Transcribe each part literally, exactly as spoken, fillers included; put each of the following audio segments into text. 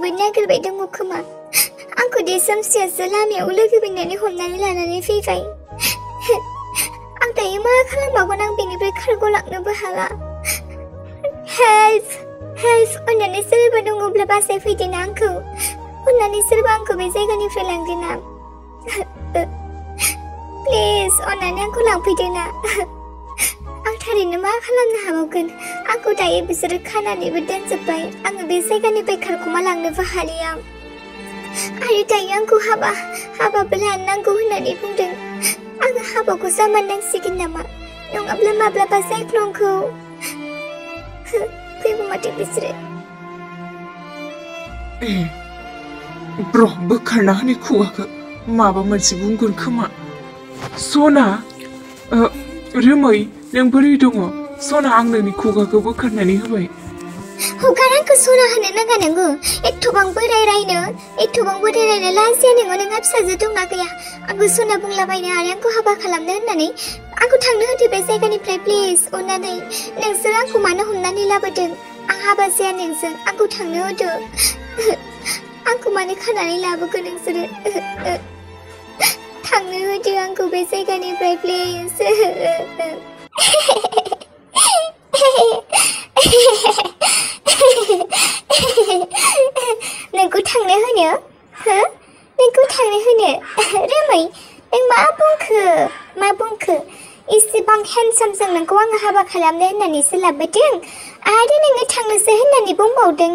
जोबोद नागिरबाय दङ खोमा आंखौ दे सोमस्रियासो लामायाव लोगो मोननानै हमनानै लानानै फैबाय आं दायो मा खालामबावगोन आं बेनिफ्राय खारग'लांनोबो हाला हेल्प हेल्प अननानै सोरबा दङब्ला बासायफैदोना आंखौ अननानै सोरबा आंखौ बे जायगानिफ्राय लांदोना प्लिज अननानै आंखौ लांफैदोना आं थारैनो मा खालामनो हाबावगोन आंखौ दायो बिसोरो खानानैबो दोनजोब्बाय आङो बे जायगानिफ्राय खारखुमा लांनोबो हालिया आरो दायो आंखौ हाबा हाबाबो लानो नांगौ होननानै बुंदों आङो हाबाखौ जामारनांसिगोन नामा नङाब्ला माब्लाबा सायख्लंखौ फैगौ माथो बिसोरो ब्र बोखारना होनाय खुगाखौ माबा मोनसे बुंगोन खोमा सना रोमै नों बोरै दङ सना आं नोंनि खुगाखौ बोखारनानै होबाय हगार आंखौ सना होनो नाङा नोङो एथ'बां बोराय रायनो एथ'बां बोराय रायनो लाजिया नोङो नोंहा फिसाजो दंना गैया आंखौ सना बुंलाबायनो आरो आंखौ हाबा खालामनो होननानै आंखौ थांनो होदो बे जायगानिफ्राय प्लिज अननानै नोंसोर आंखौ मानो हमनानै लाबोदों आं हाबा जाया नोंजों आंखौ थांनो होदो आंखौ मानो खानानै लाबोगोन नोंसोरो थांनो होदो आंखौ बे जायगानिफ्राय प्लिज नोंखौ थांनो होनो हो नोंखौ थांनो होनो रोमै नों मा बुंखो मा बुंखो इसेबां हेन्डसामजों नोंखौ आङो हाबा खालामनो होननानैसो लाबोदों आरो नोङो थांनोसो होननानै बुंबावदों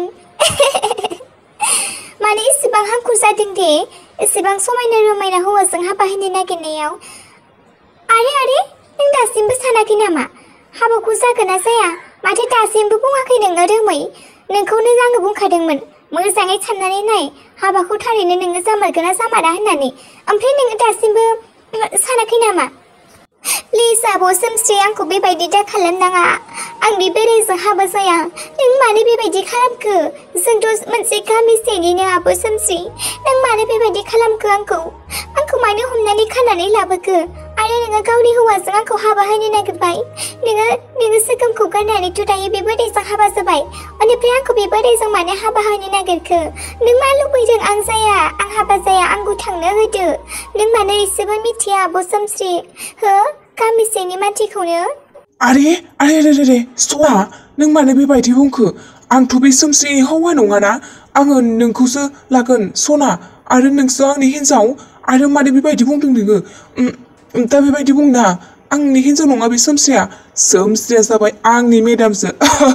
माने इसेबां हांखुर जादों दे इसेबां समायना रमायना हौवाजों हाबा होनो नागिरनायाव आरे आरे नों दासिमबो सानाखै नामा हाबाखौ जागोन ना जाया माथो दासिमबो बुङाखै नोङो रोमै नोंखौनो आङो बुंखादोंमोन मोजाङै साननानै नाय हाबाखौ थारैनो नोङो जामारगोन ना जामारा होननानै ओमफ्राय नोङो दासिमबो सानाखै नामा प्लिज आब' सोमस्रि आंखौ बेबायदि दा खालामनाङा आं बे बेरायजों हाबा जाया नों मानो बेबायदि खालामखो जोंथ' मोनसे गामिसेनिनो आब' सोमस्रि नों मानो बेबायदि खालामखो आंखौ आंखौ मानो हमनानै खानानै लाबोखो आरो नोङो गावनि हौवाजों आंखौ हाबा होनो नागिरबाय नोङो नोङो सोगोमखौ गारनानैथ' दायो बे बोरायजों हाबा जाबाय बेनिफ्राय आंखौ बे बोरायजों मानो हाबा होनो नागिरखो नों मा लुबैदों आं जाया आं हाबा जाया आंखौ थांनो होदो नों मानो एसेबो मिथिया आब' सोमस्रि हो गामिसेनि मानसिखौनो आरे आरे रे रे सना नों मानो बेबायदि बुंखो आंथ' बे सोमस्रिनि हौवा नङाना आङो नोंखौसो लागोन सना आरो नोंसो आंनि हिन्जाव आरो मानो बेबायदि बुंदों नोङो दा बेबायदि बुंना आंनि हिन्जाव नङा बे सोमस्रिया सोमस्रिया जाबाय आंनि मेडामसो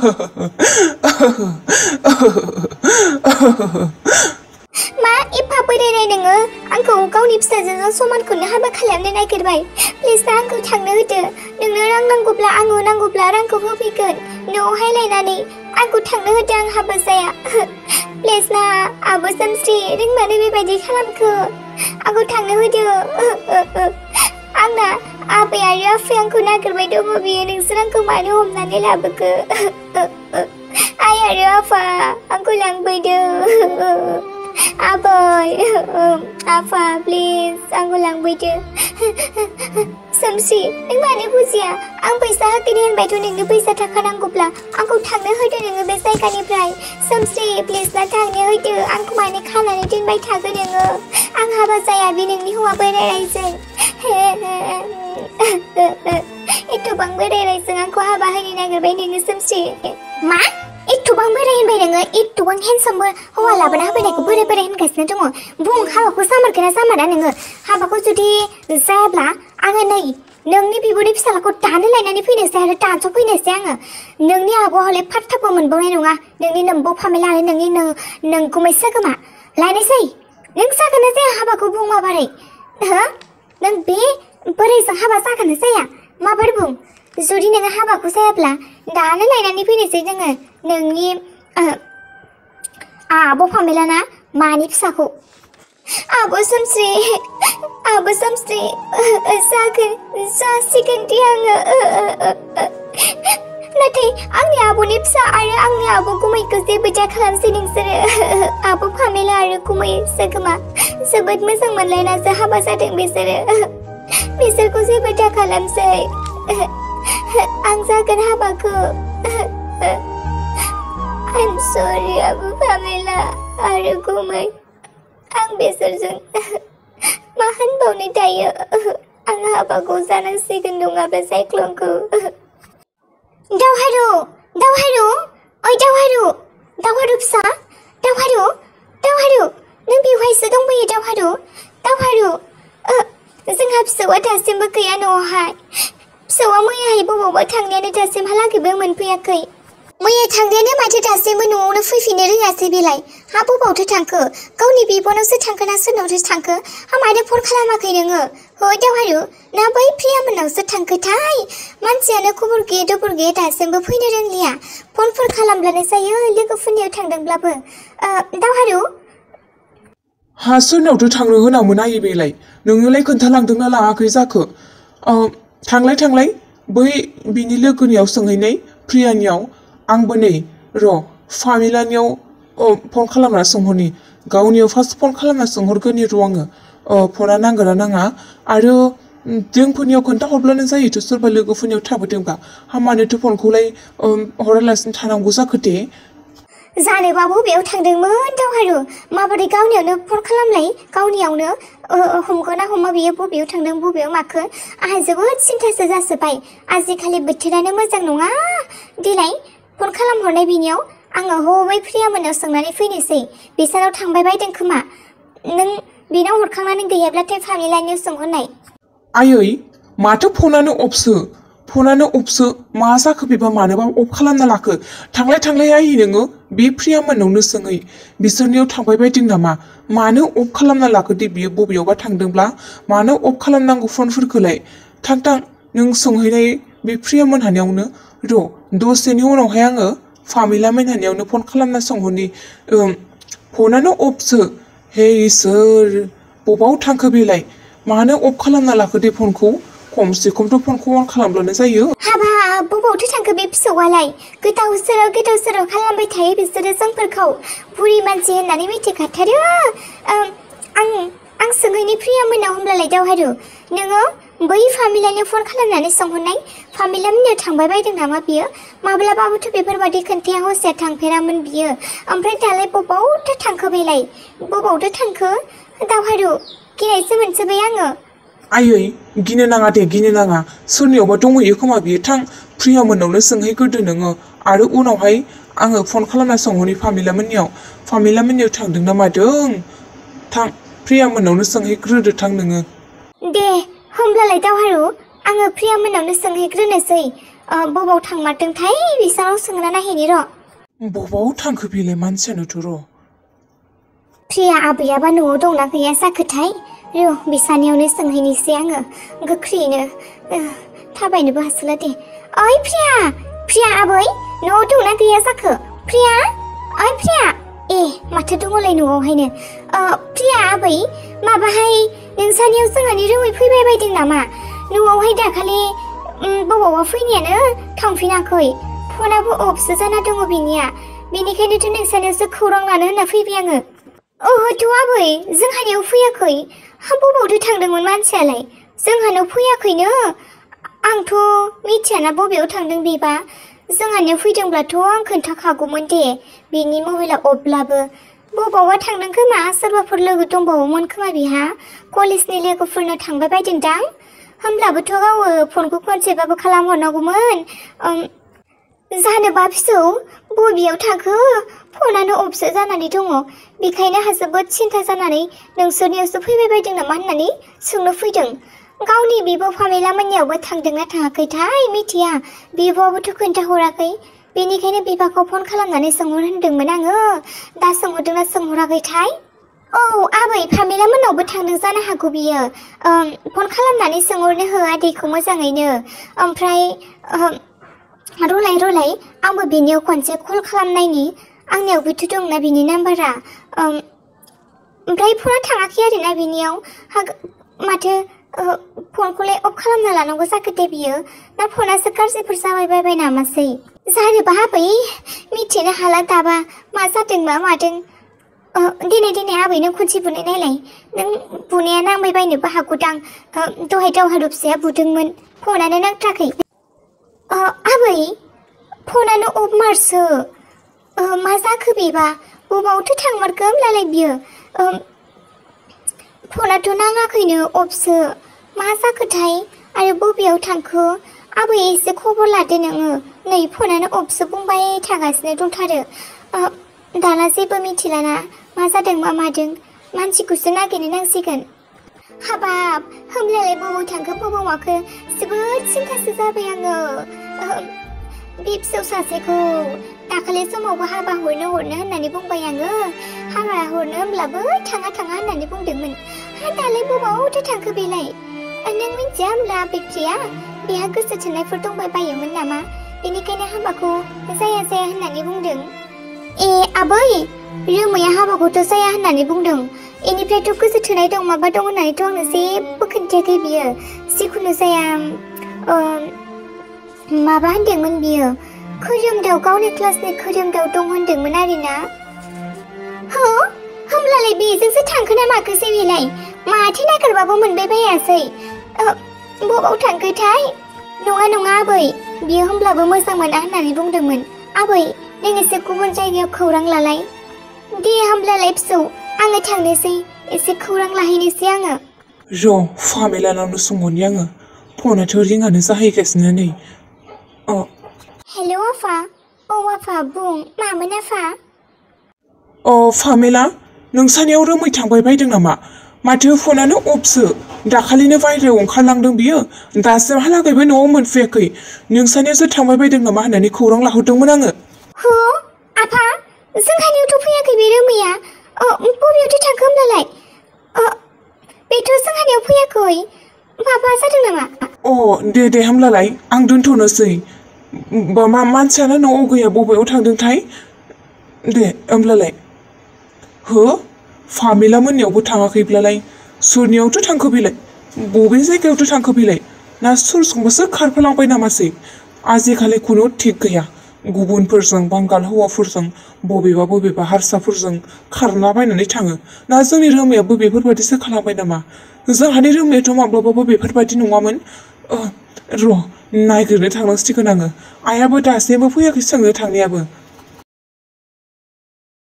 मा एफा बोरायनाय नोङो आंखौ गावनि फिसाजोजों समानखौनो हाबा खालामनो नागिरबाय प्लिज दा आंखौ थांनो होदो नोंनो रां नांगौब्ला आङो नांगौब्ला रांखौ होफैगोन न'आवहाय लायनानै आंखौ थांनो होदो आं हाबा जाया प्लिज ना आब' सोमस्रि नों मानो बेबायदि खालामखो आंखौ थांनो होदो आंना आबै आरो आफाया आंखौ नागिरबाय दङ बियो नोंसोर आंखौ मानो हमनानै लाबोखो आइ आरो आफा आंखौ लांफैदो आबै आफा प्लिज आंखौ लांफैदो सोमस्रि नों मानो बुजिया आं फैसा होगोन होनबायथ' नोंनो फैसा थाखा नांगौब्ला आंखौ थांनो होदो नोङो बे जायगानिफ्राय सोमस्रि प्लिज ना थांनो होदो आंखौ मानो खानानै दोनबाय थागोन नोङो आं हाबा जाया बे नोंनि हौवा बोरायजों एथ'बां बोरायजों आंखौ हाबा होनो नागिरबाय नोङो सोमस्रि मा एथ'बां बोराय होनबाय नोङो एथ'बां हेन्डसाम हौवा लाबोना होफैनायखौ बोराय बोराय होनगासिनो दङ बुं हाबाखौ जामारगोन ना जामारा नोङो हाबाखौ जुदि जायाब्ला आङो नै नोंनि बिब'नि फिसालाखौ दानो लायनानै फैनोसै आरो दानस' फैनोसै आङो नोंनि आब'आ हले फात्ताबो मोनबावनाय नङा नोंनि नोम्बौ फामेला आरो नोंनि नोंगुमै सोगोमा लायनोसै नों जागोन ना जाया हाबाखौ बुं माबोरै हो नों बे बोरायजों हाबा जागोन ना जाया माबोरै बुं जुदि नोङो हाबाखौ जायाब्ला दानो लायनानै फैनोसै जोङो नोंनि आब' फामेला ना मानि फिसाखौ आब' सोमस्रि आब' सोमस्रि जागोन जासिगोन दे आङो नाथाय आंनि आब'नि फिसा आरो आंनि आब' गुमैखौ जेबो दा खालामसै नोंसोरो आब' फामेला आरो गुमै सोगोमा जोबोद मोजां मोनलायनासो हाबा जादों बिसोरो बिसोरखौ जेबो दा खालामसै आं जागोन हाबाखौ I'm sorry आबो फामेला आरो गुमै आं बिसोरजों मा होनबावनो दायो आं हाबाखौ जानांसिगोन नङाबा साइक्लनखौ दावहारु दावहारु ओइ दावहारु दावहारु फिसा दावहारु दावहारु नों बेवहायसो दंबोयो दावहारु दावहारु जोंहा फिसौआ दासिमबो गैया न'आवहाय फिसौआ मैयाहाय बबावबा थांनायानो दासिमहालागैबो मोनफैयाखै मैया थांनायानो माथो दासिमबो न'आवनो फैफिननो रोङासै बेलाय हा बबावथो थांखो गावनि बिबनावसो थांखो ना सोरनावथो थांखो हा मानो फन खालामाखै नोङो है दावहारु ना बै प्रियामोननावसो थांखोथाय मानसियानो खबर गैया दबर गैया दासिमबो फैनो रोंलिया फनफोर खालामब्लानो जायो लोगोफोरनियाव थांदोंब्लाबो दावहारु हा सोरनावथो थांनो होनामोन आयै बेलाय नोङोलाय खोन्थालांदोंना लाङाखै जाखो थांलाय थांलाय बै बिनि लोगोनियाव सोंहैनाय प्रियानियाव आंबो नै र' फामिलानियाव फन खालामना सोंहरनि गावनियाव फार्स्ट फन खालामना सोंहरगोननि र' आङो फना नांगोना नाङा आरो जोंफोरनियाव खोन्थाहरब्लानो जायोथ' सोरबा लोगोफोरनियाव थाबोदोंबा हा मानोथो फनखौलाय हरालासिनो थानांगौ जाखो दे जानोबा बबेयाव थांदोंमोन दावहारु माबोरै गावनियावनो फन खालामलाय गावनियावनो हमगोना हमा बियो बबेयाव थांदों बबेयाव माखो आंहा जोबोद सिन्थासो जाजोब्बाय आजिखालि बोथोरानो मोजां नङा देलाय फन खालामहरनाय बिनियाव आङो हबै प्रियामोननाव सोंनानै फैनोसै बिसोरनाव थांबाय बायदों खोमा नों बिनाव हरखांनानै गैयाब्लाथाय फामिलानियाव सोंहरनाय आयै माथो फनानो अफसो फनानो अफसो मा जाखो बेबा मानोबा अफ खालामना लाखो थांलाय थांलाय आयै नोङो बे प्रियामोननावनो सोङै बिसोरनियाव थांबाय बायदों नामा मानो अफ खालामना लाखो दे बियो बबेयावबा थांदोंब्ला मानो अफ खालामनांगौ फनफोरखौलाय थां थां नों सोंहैनाय बे प्रियामोनहानियावनो र' दसेनि उनावहाय आङो फामिला मोनहानियावनो फन खालामना सोंहरनि फनानो अफसो हे इसोर बबाव थांखो बेलाय मानो अफ खालामना लाखो दे फनखौ खमसे खमथ' फनखौ अन खालामब्लानो जायो हाबा बबावथो थांखो बे फिसौआलाय गोदाव सोराव गोदाव सोराव खालामबाय थायो बिसोरो जोंफोरखौ बुरि मानसि होननानै मिथिखाथारो आं आं सोंहैनि प्रियामोननाव होमब्लालाय दावहारु नोङो बै फामिलानियाव फन खालामनानै सोंहरनाय फामिलामोननियाव थांबाय बायदों नामा बियो माब्लाबाबोथ' बेफोरबायदि खोन्थाया हसिया थांफेरामोन बियो ओमफ्राय दालाय बबावथो थांखो बेलाय बबावथो थांखो दावहारु गिनायसो मोनसोबाय आङो आयै गिनो नाङा दे गिनो नाङा सोरनियावबा दंहैयो खोमा बियो थां प्रियामोननावनो सोंहैग्रोदो नोङो आरो उनावहाय आङो फन खालामना सोंहरनि फामिलामोननियाव फामिलामोननियाव थांदों ना मादों थां प्रियामोननावनो सोंहैग्रोदो थां नोङो दे होमब्लालाय दावहारु आङो प्रियामोननावनो सोंहैग्रोनोसै बबाव थांमारदोंथाय बिसोरनाव सोंना नायहैनि र' बबाव थांखो बेलाय मानसियानोथ' र' प्रिया आबैयाबा न'आव दंना गैया जाखोथाय र' बिसानियावनो सोंहैनोसै आङो गोख्रैनो थाबायनोबो हासला दे ओइ प्रिया प्रिया आबै न'आव दंना गैया जाखो प्रिया ओइ प्रिया ए माथो दङलाय न'आवहायनो प्रिया आबै माबाहाय नोंसानियाव जोंहानि रोमै फैबाय बायदों नामा न'आवहाय दाखालि बबावबा फैनायानो थांफिनाखै फनाबो अफसो जाना दङ बिनिया बेनिखायनोथ' नोंसानियावसो खौरां लानो होनना फैबाय आङो ओहोथ' आबै जोंहानियाव फैयाखै हा बबावथो थांदोंमोन मानसियालाय जोंहानाव फैयाखैनो आंथ' मिथियाना बबेयाव थांदों बेबा जोंहानियाव फैदोंब्लाथ' आं खोन्थाखागौमोन दे बिनि मबाइला अफब्लाबो बबावबा थांदों खोमा सोरबाफोर लोगो दंबावोमोन खोमा बिहा कलेजनि लोगोफोरनो थांबाय बायदोंदां होमब्लाबोथ' गावो फनखौ खनसेबाबो खालामहरनांगौमोन जानोबा फिसौ बबेयाव थांखो फनानो अफसो जानानै दङ बेखायनो आंहा जोबोद सिन्था जानानै नोंसोरनियावसो फैबाय बायदों नामा होननानै सोंनो फैदों गावनि बिब' फामिलामोननियावबो थांदोंना थाङाखैथाय मिथिया बिब'आबोथ' खोन्थाहराखै बेनिखायनो बिफाखौ फन खालामनानै सोंहर होनदोंमोन आङो दा सोंहरदोंना सोंहराखैथाय औ आबै फामिलामोननावबो थांदों जानो हागौ बियो फन खालामनानै सोंहरनो हो आदैखौ मोजाङैनो ओमफ्राय रलाय रलाय आंबो बिनियाव खनसे कल खालामनायनि आंनियावबोथ' दंना बिनि नाम्बारा ओमफ्राय फना थाङाखै आरोना बिनियाव माथो फनखौलाय अफ खालामना लानांगौ जाखो दे बियो ना फनासो गाज्रिफोर जाबाय बायबाय नामासै जानोबा आबै मिथिनो हाला दाबा मा जादों मा मादों दिनै दिनै आबै नों खनसे बुनाय नायलाय नों बुनाया नांबाय बायनोबो हागौदां दहाय दावहारु फिसाया बुदोंमोन फनानो नांथाराखै आबै फनानो अफ मारसो मा जाखो बेबा बबावथो थांमारखो होमब्लालाय बियो फनाथ' नाङाखैनो अफसो मा जाखोथाय आरो बबेयाव थांखो आबै एसे खबर लादो नोङो नै फनानो अफसो बुंबाय थागासिनो दंथारो दाना जेबो मिथिलाना मा जादों मा मादों मानसिखौसो नागिरनो नांसिगोन हाबाब होमब्लालाय बबाव थांखो बबाव माखो जोबोद सिन्थासो जाबाय आङो बे फिसौ सासेखौ दाखालि समावबो हाबा हरनो हरनो होननानै बुंबाय आङो हाबा हरनो होमब्लाबो थाङा थाङा होननानै बुंदोंमोन हा दालाय बबावथो थांखो बेलाय नों मिथिया होमब्ला बिख्रिया बेहा गोसो थोनायफोर दंबाय बायोमोन नामा बेनिखायनो हाबाखौ जाया जाया होननानै बुंदों ए आबै रोमैया हाबाखौथ' जाया होननानै बुंदों इनिफ्रायथ' गोसो थोनाय दं माबा दं होननानैथ' आंनो जेबो खोन्थायाखै बियो जिखुनु जाया माबा होनदोंमोन बियो खोरोमदाव गावनि क्लासनि खोरोमदाव दं होनदोंमोन आरोना हो होमब्लालाय बेजोंसो थांखो ना माखोसै बेलाय माथो नागिरबाबो मोनबाय बायासै बबाव थांखोथाय नङा नङा आबै बियो होमब्लाबो मोजां मोना होननानै बुंदोंमोन आबै नों एसे गुबुन जायगायाव खौरां लालाय दे होमब्लालाय फिसौ आङो थांनोसै एसे खौरां लाहैनोसै आङो र' फामेलानावनो सोंहरनि आङो फनाथ' रिंआनो जाहैगासिनो नै अ हेल' आफा औ आफा बुं मामोन आफा अ फामेला नोंसानियाव रोमै थांबाय बायदों नामा माथो फनानो अफसो दाखालिनो बायह्रायाव ओंखारलांदों बियो दासिमहालागैबो न'आव मोनफैयाखै नोंसानियावसो थांबाय बायदों नामा होननानै खौरां लाहरदोंमोन आङो हो आफा जोंहानियावथ' फैयाखै बे रोमैया बबेयावथो थांखो होमब्लालाय बेथ' जोंहानियाव फैयाखै माबा जादों नामा अ दे दे होमब्लालाय आं दोनथ'नोसै मा मानसियानो न'आव गैया बबेयाव थांदोंथाय दे होमब्लालाय हो फामेला मोननियावबो थाङाखैब्लालाय सोरनियावथो थांखो बेलाय बबे जायगायावथो थांखो बेलाय ना सोरजोंबासो खारफालांबाय नामासै आजिखालि खुनु थिग गैया गुबुनफोरजों बांगाल हौवाफोरजों बबेबा बबेबा हारसाफोरजों खारलाबायनानै थाङो ना जोंनि रोमायाबो बेफोरबायदिसो खालामबाय नामा जोंहानि रोमायाथ' माब्लाबाबो बेफोरबायदि नङामोन र' नायगिरनो थांनांसिगोन आङो आइयाबो दासिमबो फैयाखै सोंनो थांनायाबो